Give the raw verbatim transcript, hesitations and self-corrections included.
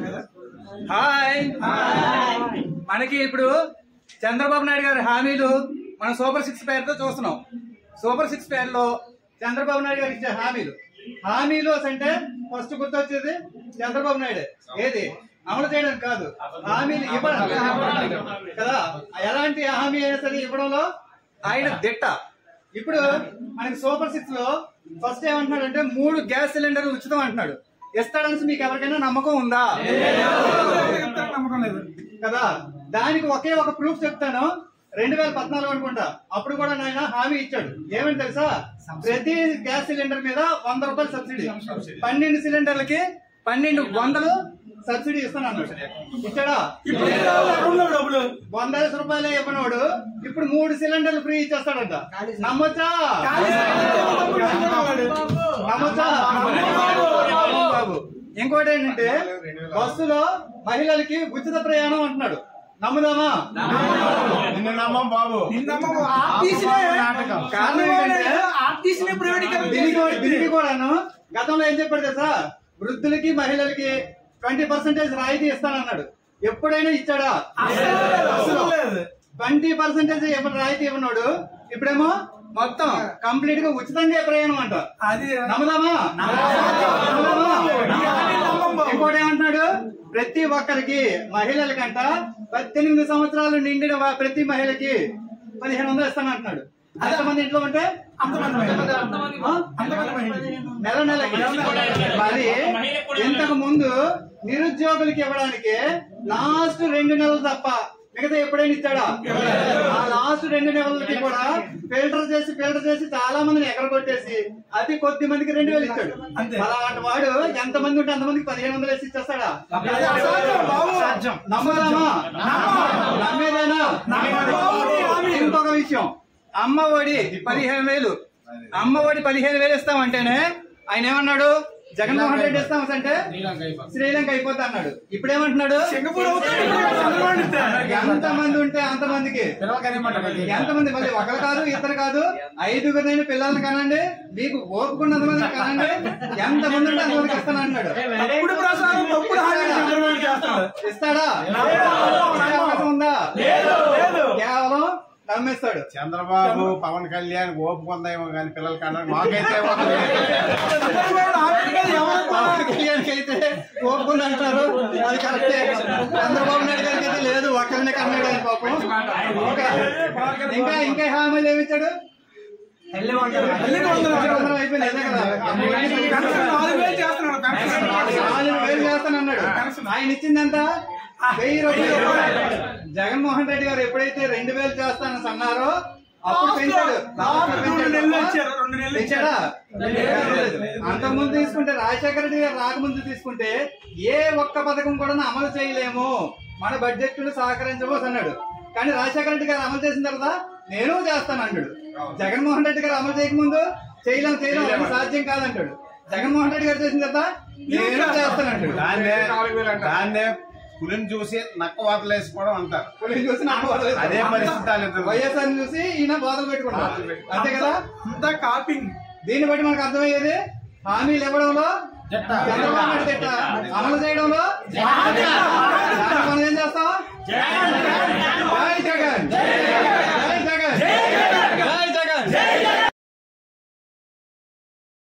Hi మనకి ఇప్పుడు చంద్రబాబు నాయుడు గారి హామీలు మనం సూపర్ సిక్స్ పేరుతో చూస్తున్నాం. సూపర్ సిక్స్ పేరులో చంద్రబాబు నాయుడు గారు ఇచ్చే హామీలు హామీలు అంటే ఫస్ట్ గుర్తొచ్చేది చంద్రబాబు నాయుడు. ఏది అమలు చేయడానికి కాదు, హామీలు ఇవ్వడం కదా. ఎలాంటి హామీ అయినా సరే ఇవ్వడంలో ఆయన దిట్ట. ఇప్పుడు మనకి సూపర్ సిక్స్ లో ఫస్ట్ ఏమంటున్నాడు అంటే మూడు గ్యాస్ సిలిండర్లు ఉచితం అంటున్నాడు. ఇస్తాడని మీకు ఎవరికైనా నమ్మకం ఉందా? నమ్మకం లేదు కదా. దానికి ఒకే ఒక ప్రూఫ్ చెప్తాను. రెండు వేల పద్నాలుగు అనుకుంటా, అప్పుడు కూడా నాయన హామీ ఇచ్చాడు. ఏమని తెలుసా? ప్రతి గ్యాస్ సిలిండర్ మీద వంద రూపాయలు సబ్సిడీ, పన్నెండు సిలిండర్లకి పన్నెండు వందలు సబ్సిడీ ఇస్తాను అన్నాడు. ఇచ్చాడా? వంద రూపాయలే ఇవ్వనోడు ఇప్పుడు మూడు సిలిండర్లు ఫ్రీ ఇచ్చేస్తాడంట. నమ్మొచ్చా? నమ్మొచ్చా బాబు? ఇంకోటి ఏంటంటే బస్సులో మహిళలకి ఉచిత ప్రయాణం అంటున్నాడు. నమ్ముదామా? నమ్మం బాబు. దీనికి కూడాను గతంలో ఏం చెప్పాడు తెలుసా? వృద్ధులకి మహిళలకి ట్వంటీ పర్సెంటేజ్ రాయితీ ఇస్తానన్నాడు. ఎప్పుడైనా ఇచ్చాడా? ట్వంటీ పర్సెంటేజ్ రాయితీ ఇవ్వనాడు. ఇప్పుడేమో మొత్తం కంప్లీట్ గా ఉచితంగా ప్రయాణం అంట. అది నమ్ముదామా? ఇంకోటి ఏమంటున్నాడు? ప్రతి ఒక్కరికి మహిళలకంట పద్దెనిమిది సంవత్సరాలు నిండిన ప్రతి మహిళకి పదిహేను వందలు ఇస్తానంటున్నాడు. ఎంతమంది ఇంట్లో ఉంటే నెల నెలకి. మరి ఇంతకు ముందు నిరుద్యోగులకి ఇవ్వడానికి లాస్ట్ రెండు నెలలు తప్ప మిగతా ఎప్పుడైనా ఇచ్చాడా? ఆ లాస్ట్ రెండు నెలలకి కూడా ఫిల్టర్ చేసి ఫిల్టర్ చేసి చాలా మందిని ఎగరగొట్టేసి అతి కొద్ది మందికి రెండు వేలు ఇచ్చాడు. అలాంటి వాడు ఎంత మంది ఉంటే అంతమందికి పదిహేను వందలు వేసి ఇచ్చేస్తాడా? నమ్మదామా? నమ్మేదేనా? ఇంకొక విషయం, అమ్మ ఒడి పదిహేను వేలు అమ్మ ఒడి పదిహేను వేలు ఇస్తామంటేనే ఆయన ఏమన్నాడు? జగన్మోహన్ రెడ్డి ఇస్తామంటే శ్రీలంక అయిపోతా అన్నాడు. ఇప్పుడు ఏమంటున్నాడు? ఎంతమంది ఉంటే అంతమందికి, ఎంతమంది మళ్ళీ ఒకరు కాదు ఇద్దరు కాదు ఐదుగురినైనా పిల్లల్ని కనండి, మీకు ఓపుకున్నంత మంది కనండి, ఎంతమంది ఉంటే అంతమందికి ఇస్తాను అన్నాడు. ఇస్తాడా? అవకాశం ఉందా? కేవలం నమ్మేస్తాడు. చంద్రబాబు పవన్ కళ్యాణ్ ఓపుకుందేమో కానీ పిల్లలు కన్నా మాకైతే పవన్ కళ్యాణ్ అయితే ఓపుకుని అంటారు, అది కరెక్టే. చంద్రబాబు నాయుడు గారికి అయితే లేదు, ఒక్కరినే కన్నాడు ఆయన పాపం. ఇంకా ఇంకా హామీలు ఏమిచ్చాడు? అయిపోయింది అదే కదా. నాలుగు వేలు చేస్తానన్నాడు. ఆయన ఇచ్చిందంత వెయ్యి రూపాయలు. జగన్మోహన్ రెడ్డి గారు ఎప్పుడైతే రెండు వేలు చేస్తానని అన్నారో అప్పుడు పెంచాడు. పెంచాడా? అంతకుముందు తీసుకుంటే రాజశేఖర రెడ్డి గారు రాకముందు తీసుకుంటే ఏ ఒక్క పథకం కూడా అమలు చేయలేము, మన బడ్జెట్ సహకరించబోస్ అన్నాడు. కానీ రాజశేఖర రెడ్డి గారు అమలు చేసిన తర్వాత నేను చేస్తాను అంటాడు. జగన్మోహన్ రెడ్డి గారు అమలు చేయకముందు చేయలేము చేయలేము సాధ్యం కాదంటాడు. జగన్మోహన్ రెడ్డి గారు చేసిన తర్వాత నేను చేస్తానంటాడు. దాన్నే పులిని చూసి నక్క వాతలు వేసుకోవడం అంటారు. పులిని చూసి నక్క వాతలు, అదే పరిస్థితి. వైఎస్ఆర్ చూసి ఈయన బాధలు పెట్టుకుంటారు, అంతే కదా. అంతా కాపింగ్. దీన్ని బట్టి మనకు అర్థమయ్యేది హామీలు ఇవ్వడంలో చంద్రబాబు నాయుడు తిట్ట, అమలు చేయడంలో మనం ఏం చేస్తాం? జై జగన్.